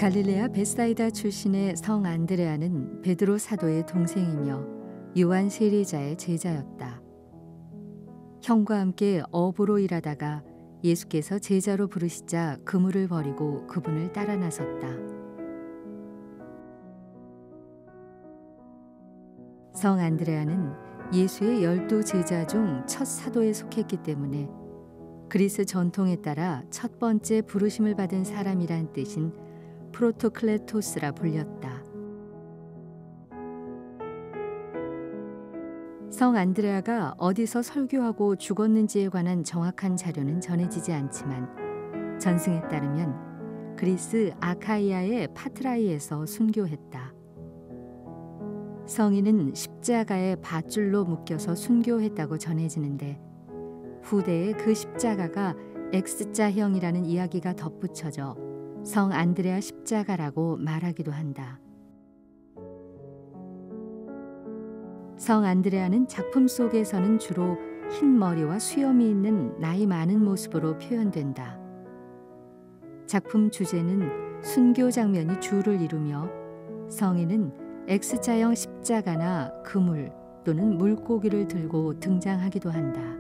갈릴레아 벳사이다 출신의 성 안드레아는 베드로 사도의 동생이며 요한 세례자의 제자였다. 형과 함께 어부로 일하다가 예수께서 제자로 부르시자 그물을 버리고 그분을 따라 나섰다. 성 안드레아는 예수의 12 제자 중 첫 사도에 속했기 때문에 그리스 전통에 따라 첫 번째 부르심을 받은 사람이란 뜻인 프로토클레토스라 불렸다. 성 안드레아가 어디서 설교하고 죽었는지에 관한 정확한 자료는 전해지지 않지만 전승에 따르면 그리스 아카이아의 파트라이에서 순교했다. 성인은 십자가에 밧줄로 묶여서 순교했다고 전해지는데 후대에 그 십자가가 X자형이라는 이야기가 덧붙여져 성 안드레아 십자가라고 말하기도 한다. 성 안드레아는 작품 속에서는 주로 흰 머리와 수염이 있는 나이 많은 모습으로 표현된다. 작품 주제는 순교 장면이 주를 이루며 성인은 X자형 십자가나 그물 또는 물고기를 들고 등장하기도 한다.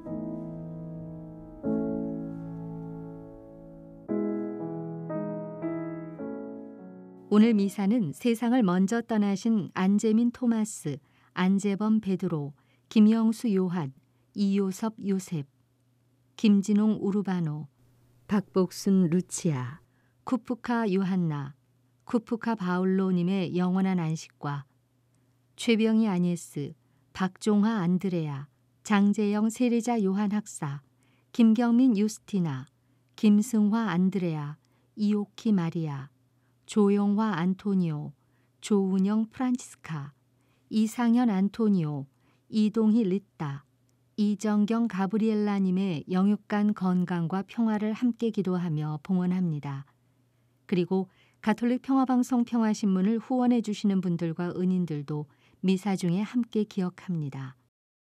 오늘 미사는 세상을 먼저 떠나신 안재민 토마스, 안재범 베드로, 김영수 요한, 이요섭 요셉, 김진홍 우르바노, 박복순 루치아, 쿠프카 요한나, 쿠프카 바울로님의 영원한 안식과 최병희 아니에스, 박종화 안드레아, 장재영 세례자 요한 학사, 김경민 유스티나, 김승화 안드레아, 이오키 마리아, 조용화 안토니오, 조운영 프란치스카, 이상현 안토니오, 이동희 리따, 이정경 가브리엘라님의 영육간 건강과 평화를 함께 기도하며 봉헌합니다. 그리고 가톨릭 평화방송 평화신문을 후원해 주시는 분들과 은인들도 미사 중에 함께 기억합니다.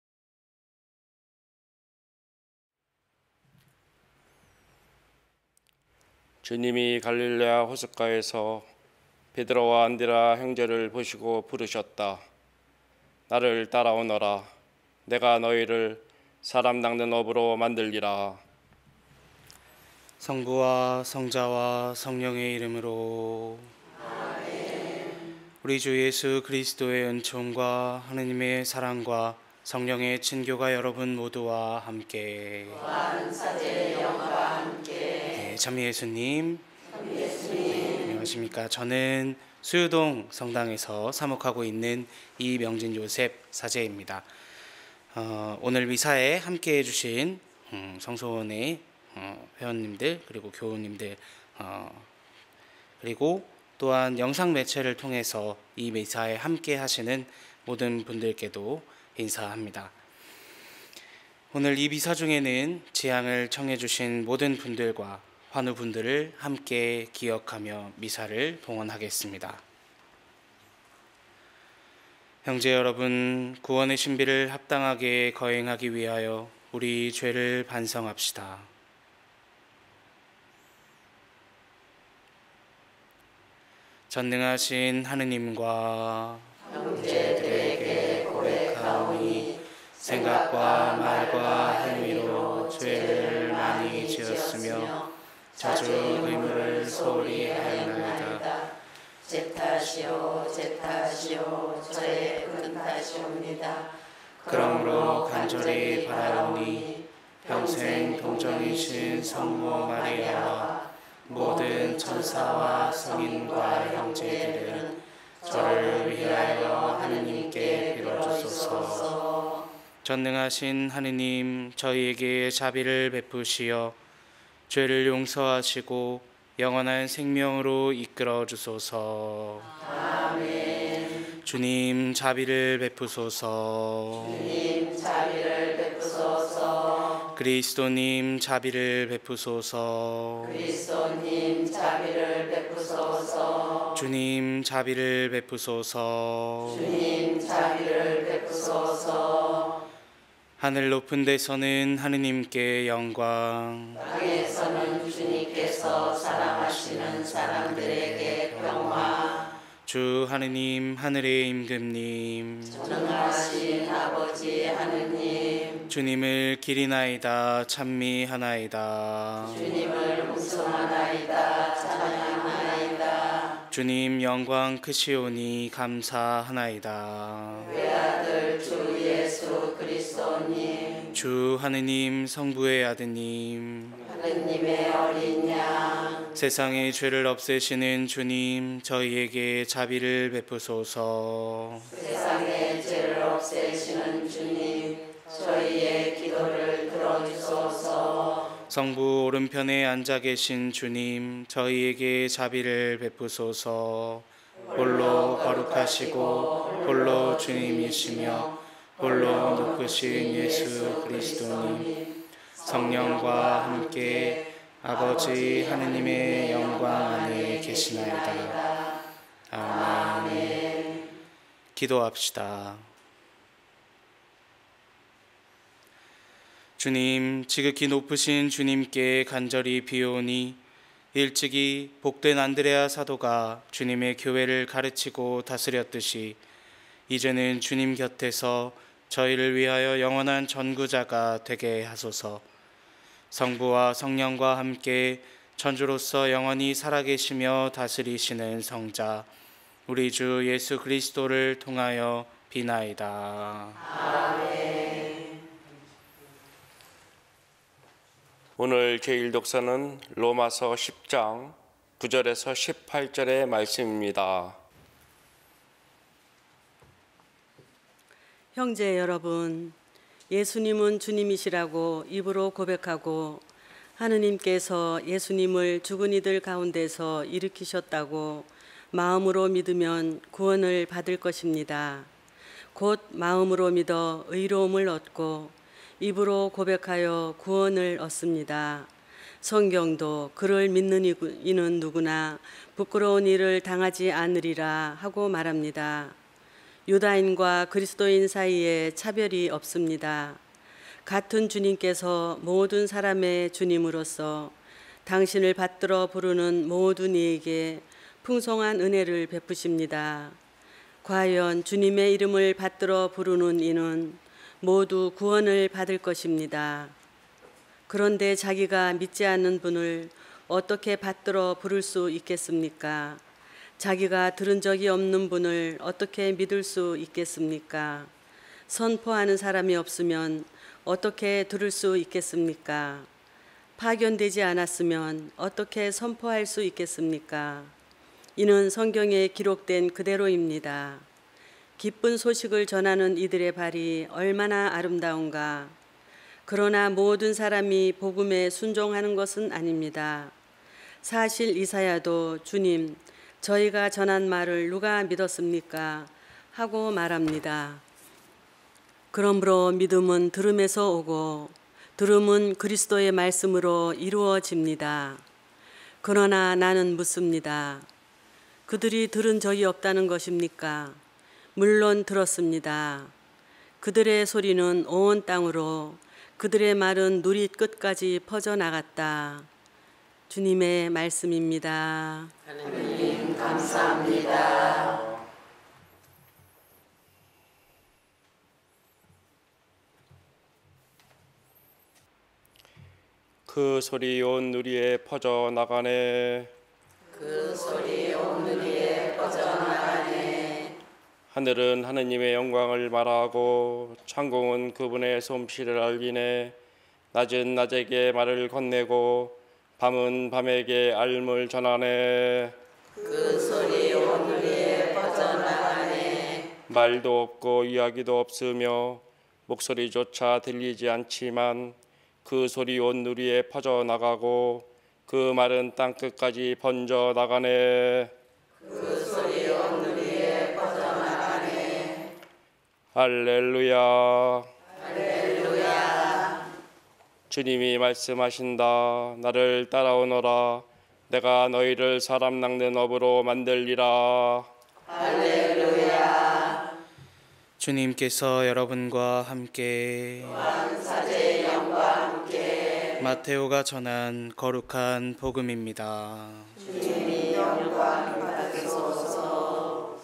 주님이 갈릴레아 호숫가에서 베드로와 안드레아 형제를 보시고 부르셨다. 나를 따라오너라. 내가 너희를 사람 낚는 업으로 만들리라. 성부와 성자와 성령의 이름으로. 아멘. 우리 주 예수 그리스도의 은총과 하느님의 사랑과 성령의 친교가 여러분 모두와 함께. 또한 사제의 영과 함께. 참 예수님. 안녕하십니까. 저는 수유동 성당에서 사목하고 있는 이명진 요셉 사제입니다. 오늘 미사에 함께 해주신 성소원의 회원님들 그리고 교우님들 그리고 또한 영상 매체를 통해서 이 미사에 함께 하시는 모든 분들께도 인사합니다. 오늘 이 미사 중에는 제향을 청해 주신 모든 분들과 환우분들을 함께 기억하며 미사를 봉헌하겠습니다. 형제 여러분, 구원의 신비를 합당하게 거행하기 위하여 우리 죄를 반성합시다. 전능하신 하느님과 형제들에게 고백하오니 생각과 말과 행위로 죄를 많이 지었으며 자주 의무를 소홀히 하였나이다. 제 탓이요 저의 큰 탓이옵니다. 그러므로 간절히 바라오니 평생 동정이신 성모 마리아와 모든 천사와 성인과 형제들은 저를 위하여 하느님께 빌어주소서. 전능하신 하느님, 저희에게 자비를 베푸시어 죄를 용서하시고 영원한 생명으로 이끌어 주소서. 아멘. 주님 자비를 베푸소서. 주님 자비를 베푸소서. 그리스도님 자비를 베푸소서. 그리스도님 자비를 베푸소서. 주님 자비를 베푸소서. 주님 자비를 베푸소서. 하늘 높은 데서는 하느님께 영광, 땅에서는 주님께서 사랑하시는 사람들에게 평화. 주 하느님 하늘의 임금님, 전능하신 아버지 하느님, 주님을 기리나이다 찬미하나이다. 주님을 묵송하나이다 찬양하나이다. 주님 영광 크시오니 감사하나이다. 외아들 주 예수 그리스도님, 주 하느님 성부의 아드님, 하느님의 어린 양, 세상의 죄를 없애시는 주님, 저희에게 자비를 베푸소서. 세상의 죄를 없애시는 주님, 저희의 기도를 들어주소서. 성부 오른편에 앉아 계신 주님, 저희에게 자비를 베푸소서. 홀로 거룩하시고 홀로 주님이시며 홀로 높으신 예수 그리스도님, 성령과 함께 아버지 하느님의 영광 안에 계시나이다. 아멘. 기도합시다. 주님, 지극히 높으신 주님께 간절히 비오니 일찍이 복된 안드레아 사도가 주님의 교회를 가르치고 다스렸듯이 이제는 주님 곁에서 저희를 위하여 영원한 전구자가 되게 하소서. 성부와 성령과 함께 천주로서 영원히 살아계시며 다스리시는 성자 우리 주 예수 그리스도를 통하여 비나이다. 아멘. 오늘 제1독서는 로마서 10장 9절에서 18절의 말씀입니다. 형제 여러분, 예수님은 주님이시라고 입으로 고백하고 하느님께서 예수님을 죽은 이들 가운데서 일으키셨다고 마음으로 믿으면 구원을 받을 것입니다. 곧 마음으로 믿어 의로움을 얻고 입으로 고백하여 구원을 얻습니다. 성경도 그를 믿는 이는 누구나 부끄러운 일을 당하지 않으리라 하고 말합니다. 유다인과 그리스도인 사이에 차별이 없습니다. 같은 주님께서 모든 사람의 주님으로서 당신을 받들어 부르는 모든 이에게 풍성한 은혜를 베푸십니다. 과연 주님의 이름을 받들어 부르는 이는 모두 구원을 받을 것입니다. 그런데 자기가 믿지 않는 분을 어떻게 받들어 부를 수 있겠습니까? 자기가 들은 적이 없는 분을 어떻게 믿을 수 있겠습니까? 선포하는 사람이 없으면 어떻게 들을 수 있겠습니까? 파견되지 않았으면 어떻게 선포할 수 있겠습니까? 이는 성경에 기록된 그대로입니다. 기쁜 소식을 전하는 이들의 발이 얼마나 아름다운가. 그러나 모든 사람이 복음에 순종하는 것은 아닙니다. 사실 이사야도 주님, 저희가 전한 말을 누가 믿었습니까? 하고 말합니다. 그러므로 믿음은 들음에서 오고 들음은 그리스도의 말씀으로 이루어집니다. 그러나 나는 묻습니다. 그들이 들은 적이 없다는 것입니까? 물론 들었습니다. 그들의 소리는 온 땅으로, 그들의 말은 누리 끝까지 퍼져나갔다. 주님의 말씀입니다. 하느님 감사합니다. 그 소리 온 누리에 퍼져 나가네. 그 소리 온 누리에 퍼져나가네. 하늘은 하느님의 영광을 말하고 창공은 그분의 솜씨를 알리네. 낮은 낮에게 말을 건네고 밤은 밤에게 알물 전하네. 그 소리 온 누리에 퍼져나가네. 말도 없고 이야기도 없으며 목소리조차 들리지 않지만 그 소리 온 누리에 퍼져나가고 그 말은 땅끝까지 번져나가네. 그 소리 온 누리에 퍼져나가네. 할렐루야. 할렐루야. 주님이 말씀하신다. 나를 따라오너라. 내가 너희를 사람 낚는 업으로 만들리라. 할렐루야. 주님께서 여러분과 함께 사제의 영과 함께 마테오가 전한 거룩한 복음입니다. 주님이 영광 받으소서.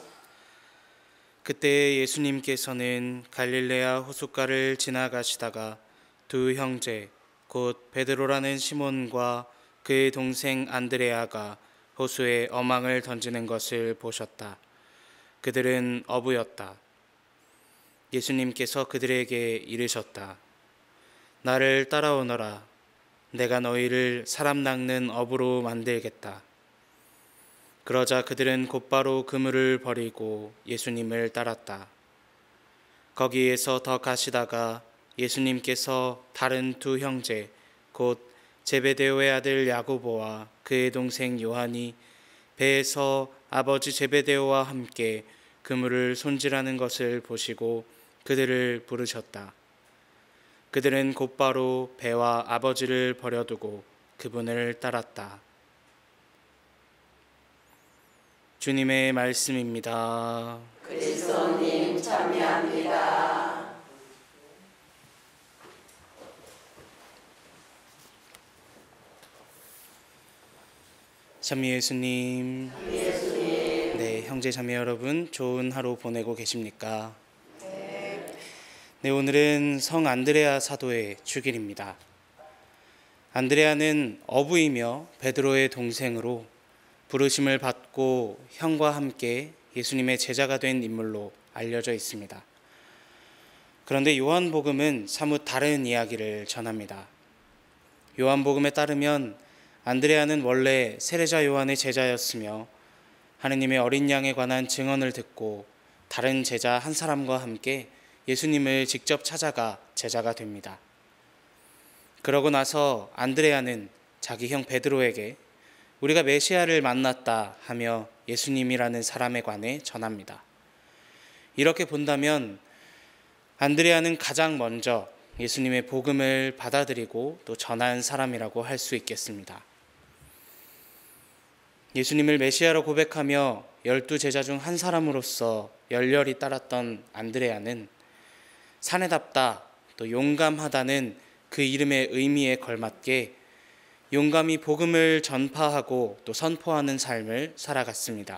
그때 예수님께서는 갈릴레아 호숫가를 지나가시다가 두 형제 곧 베드로라는 시몬과 그의 동생 안드레아가 호수에 어망을 던지는 것을 보셨다. 그들은 어부였다. 예수님께서 그들에게 이르셨다. 나를 따라오너라. 내가 너희를 사람 낚는 어부로 만들겠다. 그러자 그들은 곧바로 그물을 버리고 예수님을 따랐다. 거기에서 더 가시다가 예수님께서 다른 두 형제 곧 제베데오의 아들 야고보와 그의 동생 요한이 배에서 아버지 제베데오와 함께 그물을 손질하는 것을 보시고 그들을 부르셨다. 그들은 곧바로 배와 아버지를 버려두고 그분을 따랐다. 주님의 말씀입니다. 그리스도님 참여합니다. 참미 예수님. 네, 형제 자매 여러분, 좋은 하루 보내고 계십니까? 네, 오늘은 성 안드레아 사도의 주길입니다. 안드레아는 어부이며 베드로의 동생으로 부르심을 받고 형과 함께 예수님의 제자가 된 인물로 알려져 있습니다. 그런데 요한복음은 사뭇 다른 이야기를 전합니다. 요한복음에 따르면 안드레아는 원래 세례자 요한의 제자였으며 하느님의 어린 양에 관한 증언을 듣고 다른 제자 한 사람과 함께 예수님을 직접 찾아가 제자가 됩니다. 그러고 나서 안드레아는 자기 형 베드로에게 우리가 메시아를 만났다 하며 예수님이라는 사람에 관해 전합니다. 이렇게 본다면 안드레아는 가장 먼저 예수님의 복음을 받아들이고 또 전한 사람이라고 할 수 있겠습니다. 예수님을 메시아로 고백하며 12제자 중 한 사람으로서 열렬히 따랐던 안드레아는 사내답다 또 용감하다는 그 이름의 의미에 걸맞게 용감히 복음을 전파하고 또 선포하는 삶을 살아갔습니다.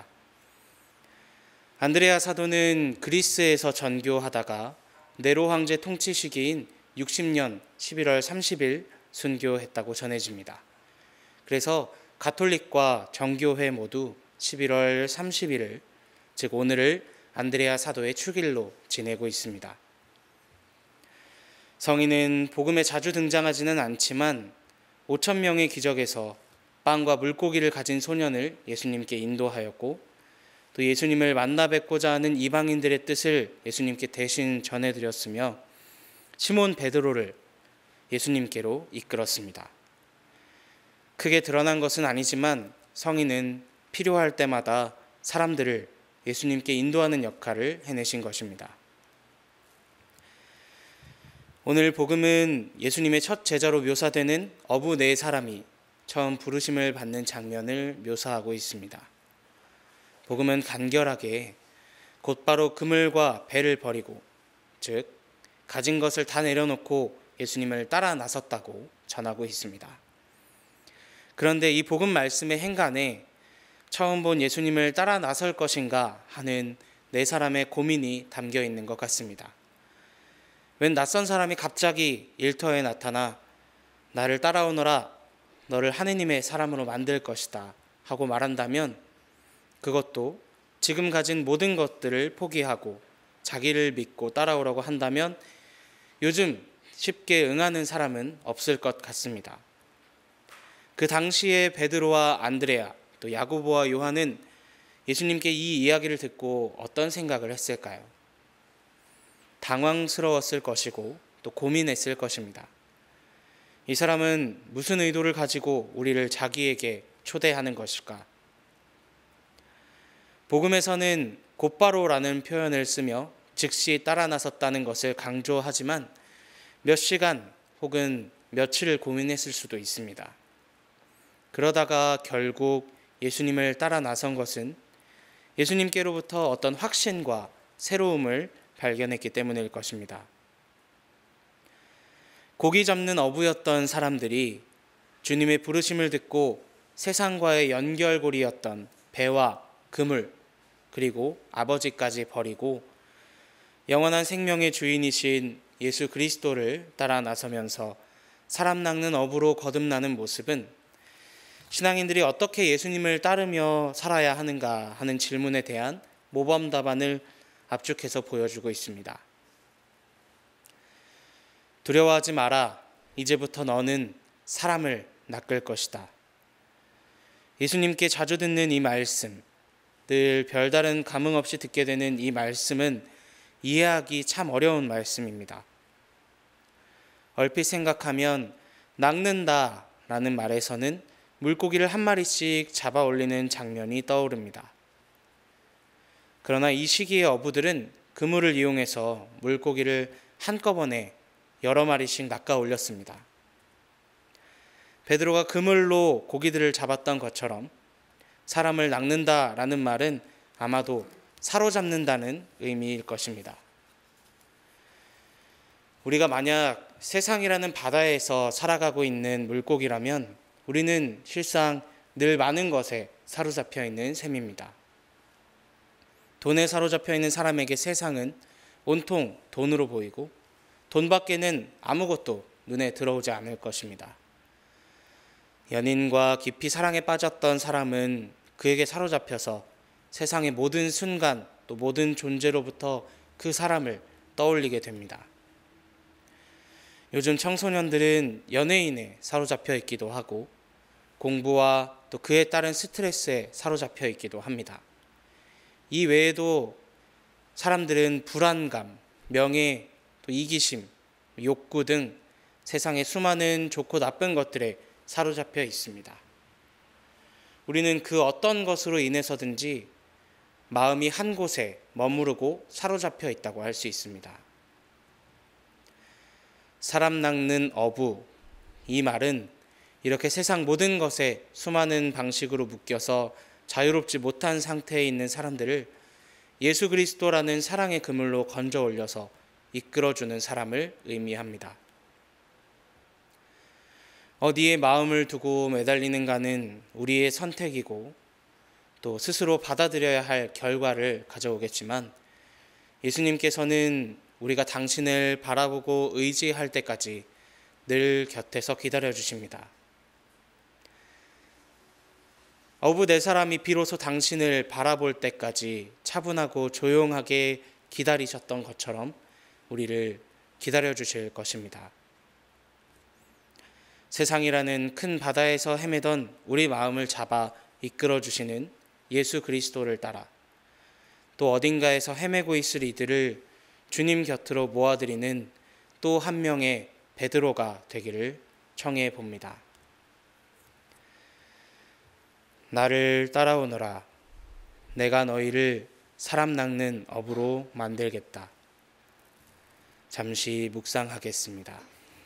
안드레아 사도는 그리스에서 전교하다가 네로 황제 통치 시기인 60년 11월 30일 순교했다고 전해집니다. 그래서 가톨릭과 정교회 모두 11월 30일을, 즉 오늘을 안드레아 사도의 축일로 지내고 있습니다. 성인은 복음에 자주 등장하지는 않지만 5천 명의 기적에서 빵과 물고기를 가진 소년을 예수님께 인도하였고 또 예수님을 만나 뵙고자 하는 이방인들의 뜻을 예수님께 대신 전해드렸으며 시몬 베드로를 예수님께로 이끌었습니다. 크게 드러난 것은 아니지만 성인은 필요할 때마다 사람들을 예수님께 인도하는 역할을 해내신 것입니다. 오늘 복음은 예수님의 첫 제자로 묘사되는 어부 네 사람이 처음 부르심을 받는 장면을 묘사하고 있습니다. 복음은 간결하게 곧바로 그물과 배를 버리고, 즉 가진 것을 다 내려놓고 예수님을 따라 나섰다고 전하고 있습니다. 그런데 이 복음 말씀의 행간에 처음 본 예수님을 따라 나설 것인가 하는 네 사람의 고민이 담겨 있는 것 같습니다. 웬 낯선 사람이 갑자기 일터에 나타나 나를 따라오너라, 너를 하느님의 사람으로 만들 것이다 하고 말한다면, 그것도 지금 가진 모든 것들을 포기하고 자기를 믿고 따라오라고 한다면 요즘 쉽게 응하는 사람은 없을 것 같습니다. 그 당시에 베드로와 안드레아 또 야고보와 요한은 예수님께 이 이야기를 듣고 어떤 생각을 했을까요? 당황스러웠을 것이고 또 고민했을 것입니다. 이 사람은 무슨 의도를 가지고 우리를 자기에게 초대하는 것일까? 복음에서는 곧바로라는 표현을 쓰며 즉시 따라 나섰다는 것을 강조하지만 몇 시간 혹은 며칠을 고민했을 수도 있습니다. 그러다가 결국 예수님을 따라 나선 것은 예수님께로부터 어떤 확신과 새로움을 발견했기 때문일 것입니다. 고기 잡는 어부였던 사람들이 주님의 부르심을 듣고 세상과의 연결고리였던 배와 그물 그리고 아버지까지 버리고 영원한 생명의 주인이신 예수 그리스도를 따라 나서면서 사람 낚는 어부로 거듭나는 모습은 신앙인들이 어떻게 예수님을 따르며 살아야 하는가 하는 질문에 대한 모범 답안을 압축해서 보여주고 있습니다. 두려워하지 마라. 이제부터 너는 사람을 낚을 것이다. 예수님께 자주 듣는 이 말씀, 늘 별다른 감흥 없이 듣게 되는 이 말씀은 이해하기 참 어려운 말씀입니다. 얼핏 생각하면 낚는다라는 말에서는 물고기를 한 마리씩 잡아 올리는 장면이 떠오릅니다. 그러나 이 시기의 어부들은 그물을 이용해서 물고기를 한꺼번에 여러 마리씩 낚아 올렸습니다. 베드로가 그물로 고기들을 잡았던 것처럼 사람을 낚는다라는 말은 아마도 사로잡는다는 의미일 것입니다. 우리가 만약 세상이라는 바다에서 살아가고 있는 물고기라면 우리는 실상 늘 많은 것에 사로잡혀 있는 셈입니다. 돈에 사로잡혀 있는 사람에게 세상은 온통 돈으로 보이고 돈 밖에는 아무것도 눈에 들어오지 않을 것입니다. 연인과 깊이 사랑에 빠졌던 사람은 그에게 사로잡혀서 세상의 모든 순간 또 모든 존재로부터 그 사람을 떠올리게 됩니다. 요즘 청소년들은 연예인에 사로잡혀 있기도 하고 공부와 또 그에 따른 스트레스에 사로잡혀 있기도 합니다. 이 외에도 사람들은 불안감, 명예, 또 이기심, 욕구 등 세상의 수많은 좋고 나쁜 것들에 사로잡혀 있습니다. 우리는 그 어떤 것으로 인해서든지 마음이 한 곳에 머무르고 사로잡혀 있다고 할 수 있습니다. 사람 낚는 어부, 이 말은 이렇게 세상 모든 것에 수많은 방식으로 묶여서 자유롭지 못한 상태에 있는 사람들을 예수 그리스도라는 사랑의 그물로 건져 올려서 이끌어주는 사람을 의미합니다. 어디에 마음을 두고 매달리는가는 우리의 선택이고 또 스스로 받아들여야 할 결과를 가져오겠지만 예수님께서는 우리가 당신을 바라보고 의지할 때까지 늘 곁에서 기다려 주십니다. 어부 네 사람이 비로소 당신을 바라볼 때까지 차분하고 조용하게 기다리셨던 것처럼 우리를 기다려 주실 것입니다. 세상이라는 큰 바다에서 헤매던 우리 마음을 잡아 이끌어 주시는 예수 그리스도를 따라 또 어딘가에서 헤매고 있을 이들을 주님 곁으로 모아드리는 또 한 명의 베드로가 되기를 청해 봅니다. 나를 따라오너라. 내가 너희를 사람 낚는 어부로 만들겠다. 잠시 묵상하겠습니다.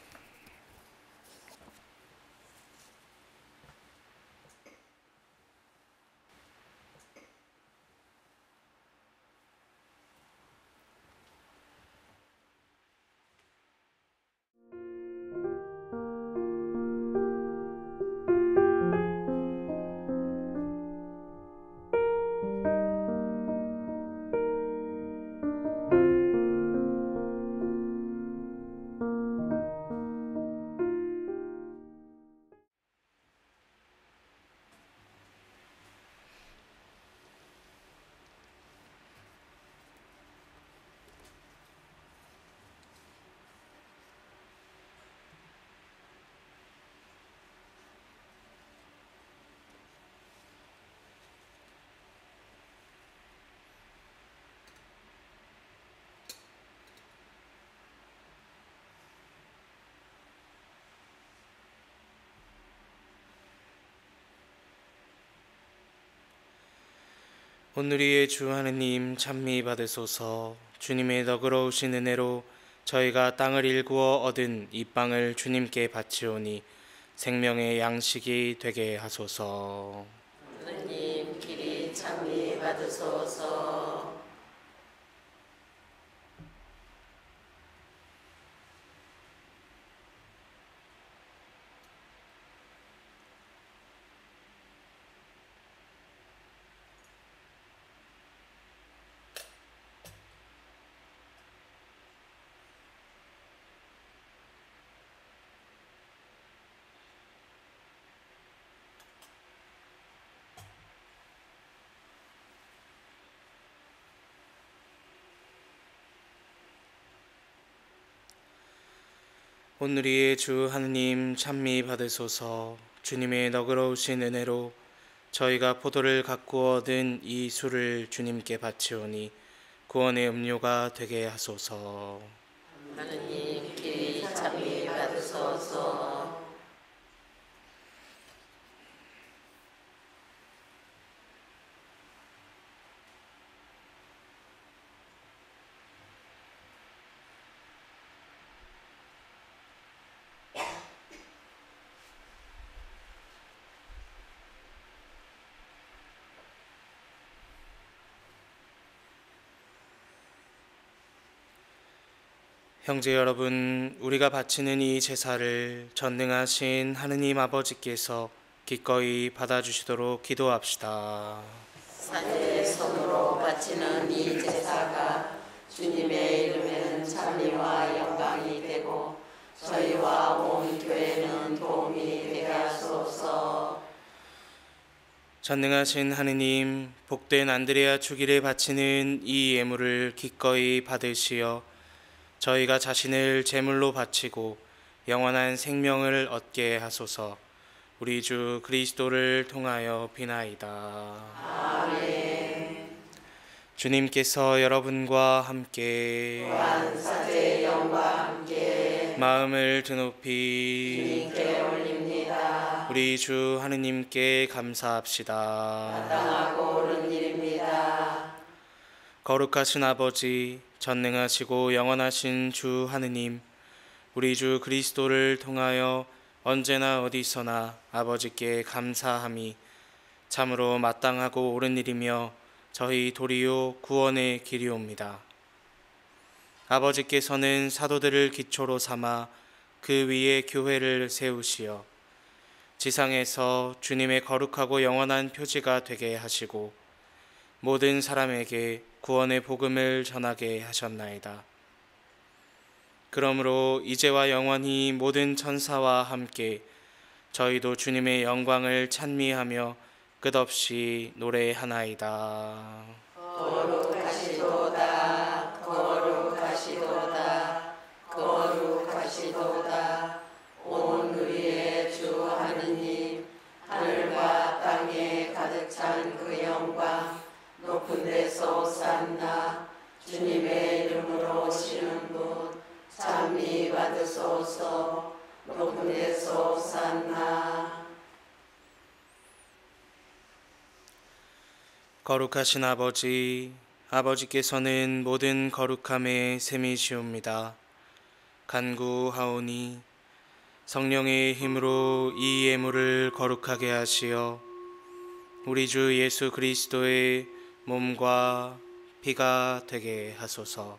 오늘 위에 주 하느님 찬미 받으소서. 주님의 너그러우신 은혜로 저희가 땅을 일구어 얻은 이 빵을 주님께 바치오니 생명의 양식이 되게 하소서. 하느님 길이 찬미 받으소서. 오늘의 주 하느님 찬미 받으소서. 주님의 너그러우신 은혜로 저희가 포도를 가꾸어 얻은 이 술을 주님께 바치오니 구원의 음료가 되게 하소서. 하느님 귀히 찬미 받으소서. 형제 여러분, 우리가 바치는 이 제사를 전능하신 하느님 아버지께서 기꺼이 받아주시도록 기도합시다. 사제의 손으로 바치는 이 제사가 주님의 이름에는 찬미와 영광이 되고 저희와 온 교회는 도움이 되게 하소서. 전능하신 하느님, 복된 안드레아 주기를 바치는 이 예물을 기꺼이 받으시어 저희가 자신을 제물로 바치고 영원한 생명을 얻게 하소서. 우리 주 그리스도를 통하여 비나이다. 아멘. 주님께서 여러분과 함께 사제의 영과 함께 마음을 드높이 주님께 올립니다. 우리 주 하느님께 감사합시다. 마땅하고 옳은 일입니다. 거룩하신 아버지, 전능하시고 영원하신 주 하느님, 우리 주 그리스도를 통하여 언제나 어디서나 아버지께 감사함이 참으로 마땅하고 옳은 일이며 저희 도리요 구원의 길이옵니다. 아버지께서는 사도들을 기초로 삼아 그 위에 교회를 세우시어 지상에서 주님의 거룩하고 영원한 표지가 되게 하시고 모든 사람에게 구원의 복음을 전하게 하셨나이다. 그러므로 이제와 영원히 모든 천사와 함께 저희도 주님의 영광을 찬미하며 끝없이 노래하나이다. 거룩하시도다, 거룩하시도다, 거룩하시도다. 온 위의 주 하느님, 하늘과 땅에 가득 찬 그 영광, 높은 데서 오산나. 주님의 이름으로 오시는 분 찬미 받으소서. 높은 데서 오산나. 거룩하신 아버지, 아버지께서는 모든 거룩함의 셈이시옵니다. 간구하오니 성령의 힘으로 이 예물을 거룩하게 하시어 우리 주 예수 그리스도의 몸과 피가 되게 하소서.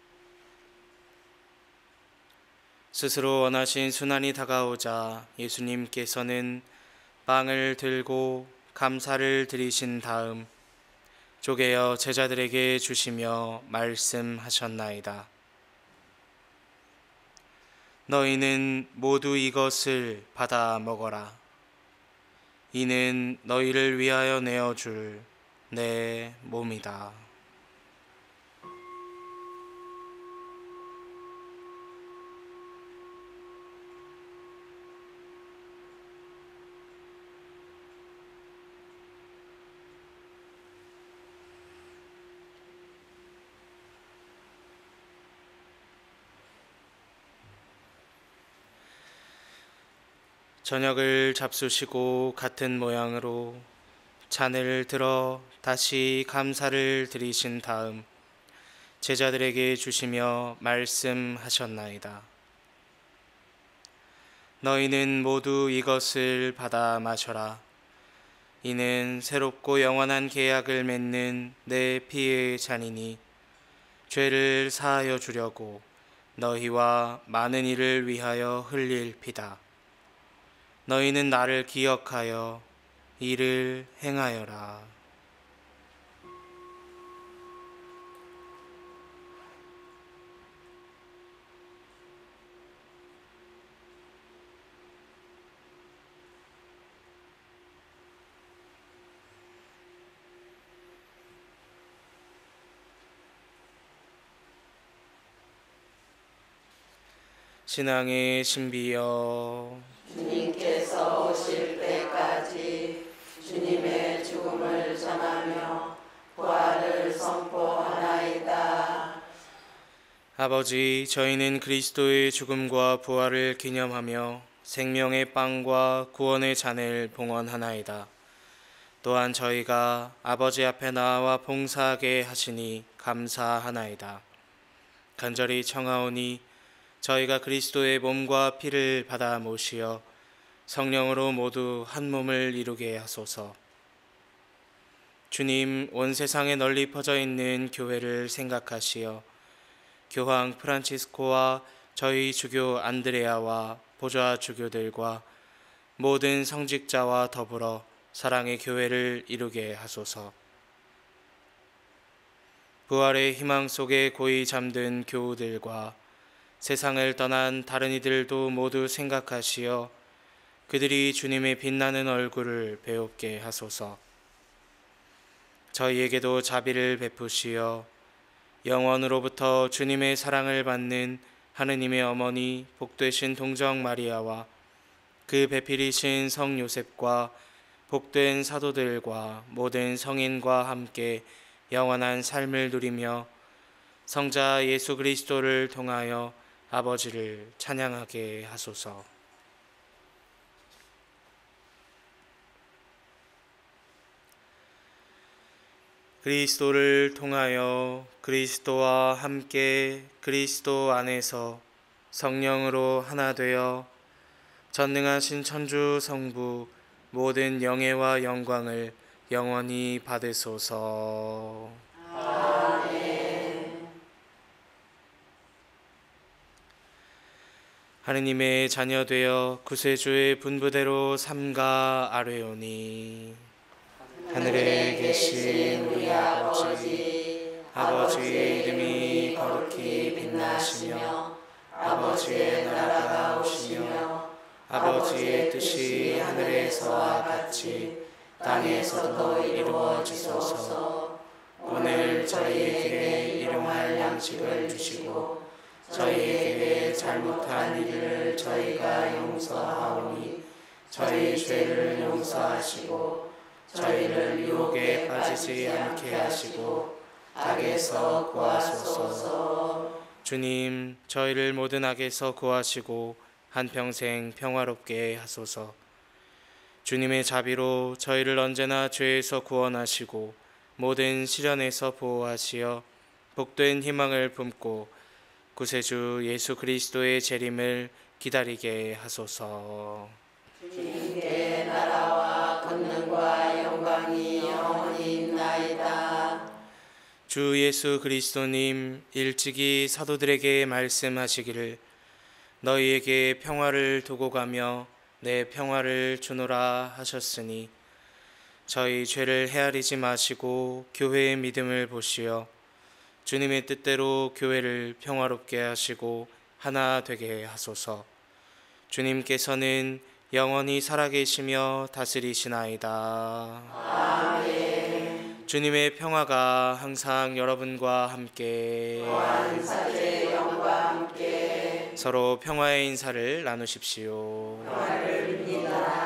스스로 원하신 순환이 다가오자 예수님께서는 빵을 들고 감사를 드리신 다음 쪼개어 제자들에게 주시며 말씀하셨나이다. 너희는 모두 이것을 받아 먹어라. 이는 너희를 위하여 내어줄 내 몸이다. 저녁을 잡수시고 같은 모양으로 잔을 들어 다시 감사를 드리신 다음 제자들에게 주시며 말씀하셨나이다. 너희는 모두 이것을 받아 마셔라. 이는 새롭고 영원한 계약을 맺는 내 피의 잔이니 죄를 사하여 주려고 너희와 많은 이를 위하여 흘릴 피다. 너희는 나를 기억하여 이를 행하여라. 신앙의 신비여 주님께서 오실 때까지 주님의 죽음을 전하며 부활을 선포하나이다. 아버지, 저희는 그리스도의 죽음과 부활을 기념하며 생명의 빵과 구원의 잔을 봉헌하나이다. 또한 저희가 아버지 앞에 나와 봉사하게 하시니 감사하나이다. 간절히 청하오니 저희가 그리스도의 몸과 피를 받아 모시어 성령으로 모두 한 몸을 이루게 하소서. 주님, 온 세상에 널리 퍼져 있는 교회를 생각하시어 교황 프란치스코와 저희 주교 안드레아와 보좌 주교들과 모든 성직자와 더불어 사랑의 교회를 이루게 하소서. 부활의 희망 속에 고이 잠든 교우들과 세상을 떠난 다른 이들도 모두 생각하시어 그들이 주님의 빛나는 얼굴을 배웁게 하소서. 저희에게도 자비를 베푸시어 영원으로부터 주님의 사랑을 받는 하느님의 어머니 복되신 동정 마리아와 그 배필이신 성 요셉과 복된 사도들과 모든 성인과 함께 영원한 삶을 누리며 성자 예수 그리스도를 통하여 아버지를 찬양하게 하소서. 그리스도를 통하여 그리스도와 함께 그리스도 안에서 성령으로 하나 되어 전능하신 천주 성부 모든 영예와 영광을 영원히 받으소서. 아멘. 하느님의 자녀 되어 구세주의 분부대로 삼가 아뢰오니 하늘에 계신 우리 아버지의 이름이 거룩히 빛나시며 아버지의 나라가 오시며 아버지의 뜻이 하늘에서와 같이 땅에서도 이루어지소서. 오늘 저희에게 일용할 양식을 주시고 저희에게 잘못한 일을 저희가 용서하오니 저희 죄를 용서하시고 저희를 유혹에 빠지지 않게 하시고 악에서 구하소서. 주님, 저희를 모든 악에서 구하시고 한평생 평화롭게 하소서. 주님의 자비로 저희를 언제나 죄에서 구원하시고 모든 시련에서 보호하시어 복된 희망을 품고 구세주 예수 그리스도의 재림을 기다리게 하소서. 주님께 나라와 권능과 영광이 영원히 있나이다. 주 예수 그리스도님, 일찍이 사도들에게 말씀하시기를 너희에게 평화를 두고 가며 내 평화를 주노라 하셨으니 저희 죄를 헤아리지 마시고 교회의 믿음을 보시어 주님의 뜻대로 교회를 평화롭게 하시고 하나 되게 하소서. 주님께서는 영원히 살아계시며 다스리시나이다. 아멘. 주님의 평화가 항상 여러분과 함께 또한 사제의 영과 함께 서로 평화의 인사를 나누십시오. 평화를 빕니다.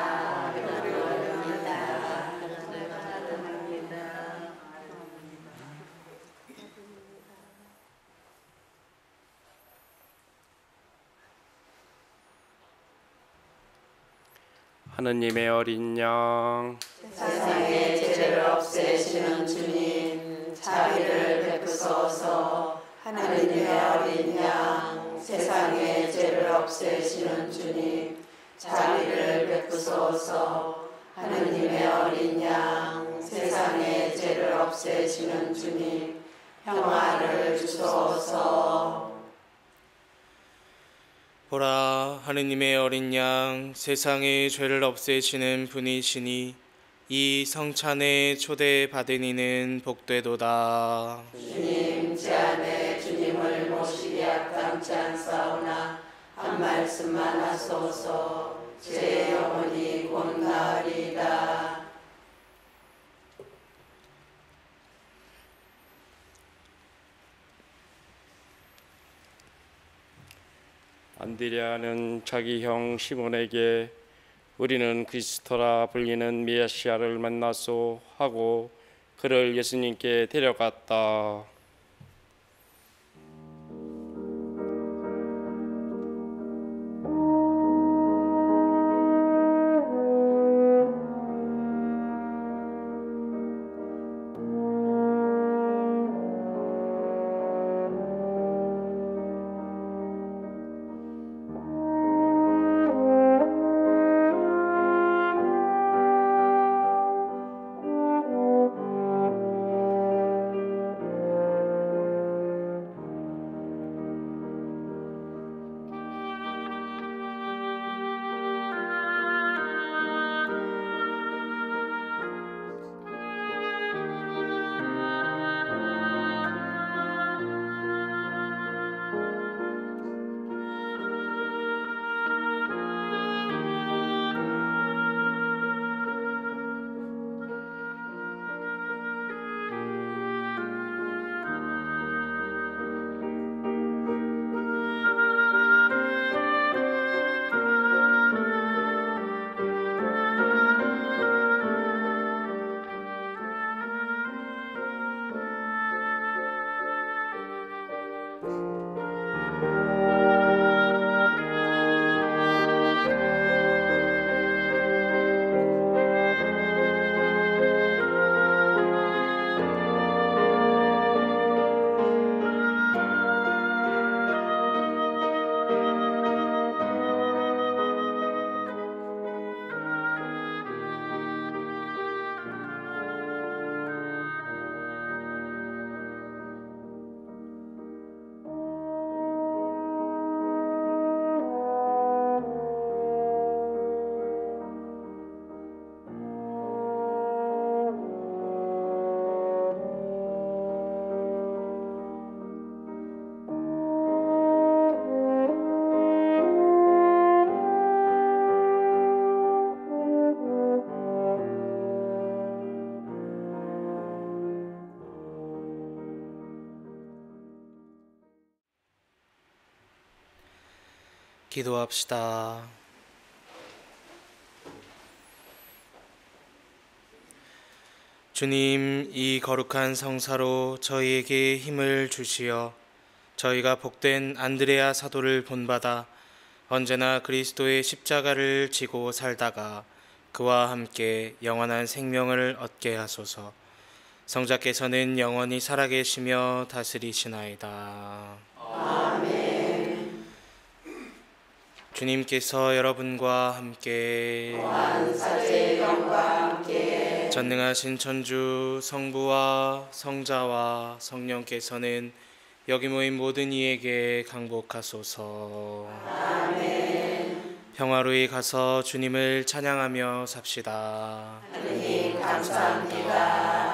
하느님의 어린 양 세상의 죄를 없애시는 주님, 자비를 베푸소서. 하느님의 어린 양, 세상의 죄를 없애시는 주님, 자비를 베푸소서. 하느님의 어린 양, 세상의 죄를 없애시는 주님, 평화를 주소서. 보라, 하느님의 어린 양, 세상의 죄를 없애시는 분이시니 이 성찬에 초대받은 이는 복되도다. 주님, 제 안에 주님을 모시기 합당치 않사오나 한 말씀만 하소서. 제 영혼이 곧 나으리이다. 안드레아는 자기 형 시몬에게 우리는 그리스도라 불리는 메시아를 만났소 하고 그를 예수님께 데려갔다. 기도합시다. 주님, 이 거룩한 성사로 저희에게 힘을 주시어 저희가 복된 안드레아 사도를 본받아 언제나 그리스도의 십자가를 지고 살다가 그와 함께 영원한 생명을 얻게 하소서. 성자께서는 영원히 살아계시며 다스리시나이다. 아멘. 주님께서 여러분과 함께 사제의 영과 함께 전능하신 천주 성부와 성자와 성령께서는 여기 모인 모든 이에게 강복하소서. 아멘. 평화로이 가서 주님을 찬양하며 삽시다. 하느님 감사합니다.